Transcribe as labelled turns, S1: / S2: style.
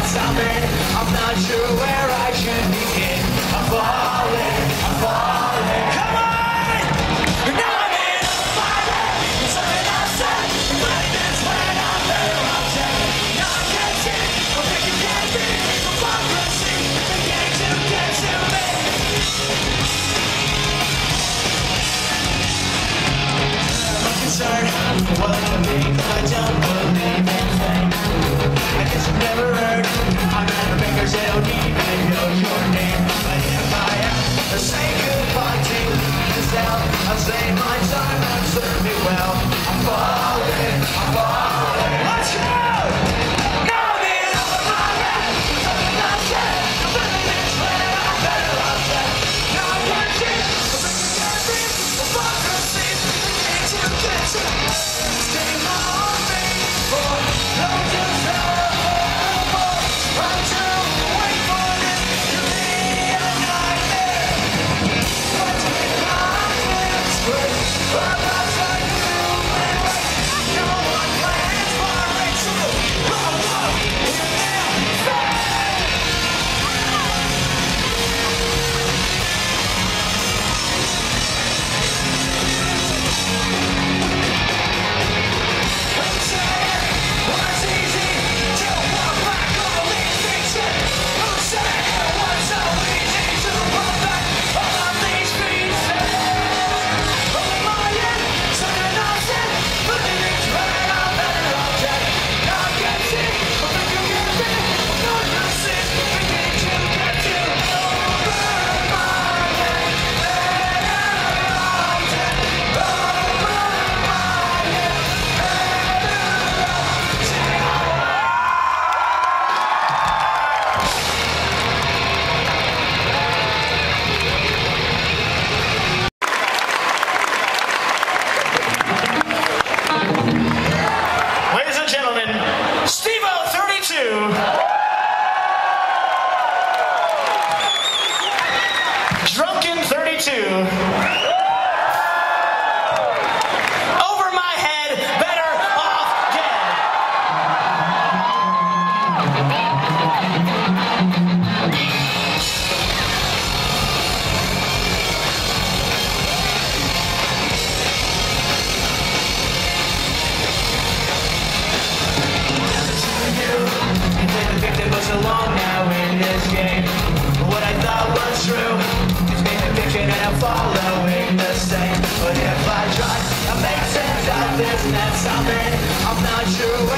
S1: that's something. I'm not sure where I should begin. I'm falling, I'm falling. Come on! Now I'm in my head. It's something I said. But this when I'm better off dead. Now I can't see. I'm thinking can't be. Hypocrisy. Beginning to get to me. I'm concerned for what to be. I don't believe in fate. I guess you've never heard. I'm never because they don't even know your name. But if I am to say goodbye to myself, I'll say my time and serve me well. I'm falling, I'm falling. Let's go! Now I'm in over my head. Something I said. I'm living this way. I'm better off dead. Now I can't see. I'm thinking can't be. Hypocrisy. Beginning to get to me. Stay on me for no desire. Drunken 32. Over my head, better off dead. You play the victim for so long now in this game. What I thought was true is being a fiction and I'm following the same. But if I try, I make sense of this and that's something I'm not sure.